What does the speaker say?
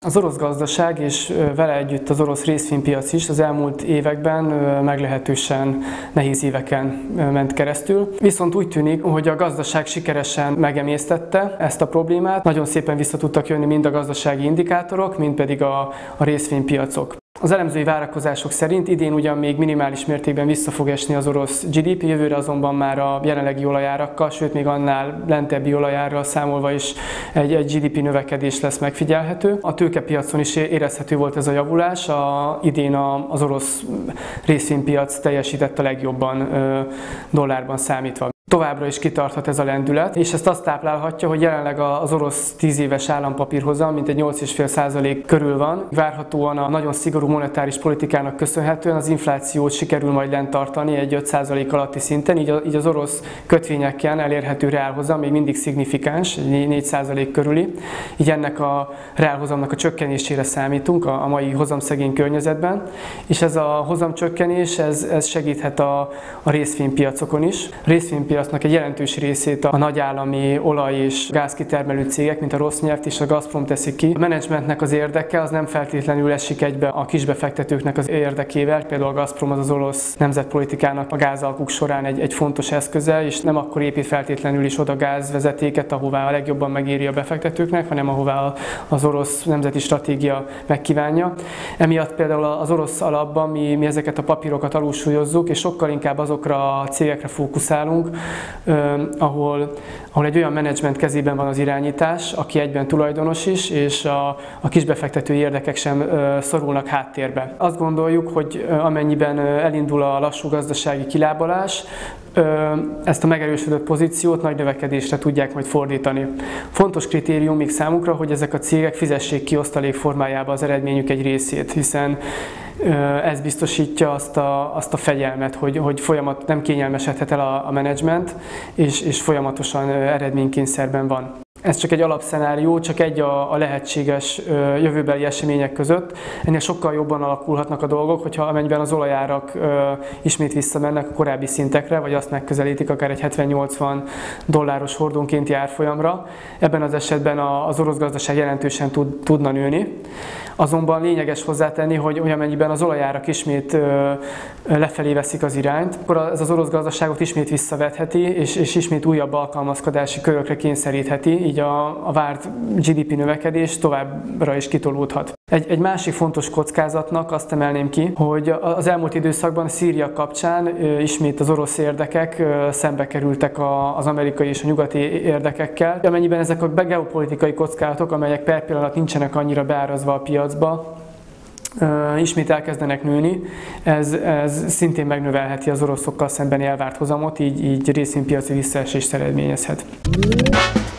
Az orosz gazdaság és vele együtt az orosz részvénypiac is az elmúlt években meglehetősen nehéz éveken ment keresztül. Viszont úgy tűnik, hogy a gazdaság sikeresen megemésztette ezt a problémát. Nagyon szépen vissza tudtak jönni mind a gazdasági indikátorok, mind pedig a részvénypiacok. Az elemzői várakozások szerint idén ugyan még minimális mértékben vissza fog esni az orosz GDP, jövőre azonban már a jelenlegi olajárakkal, sőt még annál lentebbi olajárral számolva is egy GDP növekedés lesz megfigyelhető. A tőkepiacon is érezhető volt ez a javulás, idén az orosz részvénypiac teljesített a legjobban dollárban számítva. Továbbra is kitarthat ez a lendület, és ezt azt táplálhatja, hogy jelenleg az orosz 10 éves állampapírhozam mintegy 8,5% körül van. Várhatóan a nagyon szigorú monetáris politikának köszönhetően az inflációt sikerül majd lent tartani egy 5% alatti szinten, így az orosz kötvényeken elérhető reálhozam még mindig szignifikáns, 4% körüli. Így ennek a reálhozamnak a csökkenésére számítunk a mai hozamszegény környezetben, és ez a hozamcsökkenés ez segíthet a részvénypiacokon is. Piacnak egy jelentős részét a nagyállami olaj- és gázkitermelő cégek, mint a Rosneft és a Gazprom teszik ki. A menedzsmentnek az érdeke az nem feltétlenül esik egybe a kisbefektetőknek az érdekével, például a Gazprom az orosz nemzetpolitikának a gázalkuk során egy fontos eszköze, és nem akkor épít feltétlenül is oda gázvezetéket, ahová a legjobban megéri a befektetőknek, hanem ahová az orosz nemzeti stratégia megkívánja. Emiatt például az orosz alapban mi ezeket a papírokat alulsúlyozzuk, és sokkal inkább azokra a cégekre fókuszálunk, ahol egy olyan menedzsment kezében van az irányítás, aki egyben tulajdonos is, és a kisbefektetői érdekek sem szorulnak háttérbe. Azt gondoljuk, hogy amennyiben elindul a lassú gazdasági kilábalás, ezt a megerősödött pozíciót nagy növekedésre tudják majd fordítani. Fontos kritérium még számukra, hogy ezek a cégek fizessék ki osztalék formájába az eredményük egy részét, hiszen ez biztosítja azt a fegyelmet, hogy nem kényelmesedhet el a menedzsment, és folyamatosan eredménykényszerben van. Ez csak egy alapszenárió, csak egy a lehetséges jövőbeli események között. Ennél sokkal jobban alakulhatnak a dolgok, hogyha amennyiben az olajárak ismét visszamennek a korábbi szintekre, vagy azt megközelítik akár egy 70-80 dolláros hordónkénti árfolyamra. Ebben az esetben az orosz gazdaság jelentősen tudna nőni. Azonban lényeges hozzátenni, hogy amennyiben az olajárak ismét lefelé veszik az irányt, akkor ez az orosz gazdaságot ismét visszavetheti, és ismét újabb alkalmazkodási körökre kényszerítheti, így a várt GDP növekedés továbbra is kitolódhat. Egy másik fontos kockázatnak azt emelném ki, hogy az elmúlt időszakban Szíria kapcsán ismét az orosz érdekek szembe kerültek az amerikai és a nyugati érdekekkel. Amennyiben ezek a geopolitikai kockázatok, amelyek per pillanat nincsenek annyira beárazva a piacba, ismét elkezdenek nőni, ez szintén megnövelheti az oroszokkal szembeni elvárt hozamot, így részvénypiaci visszaesést eredményezhet.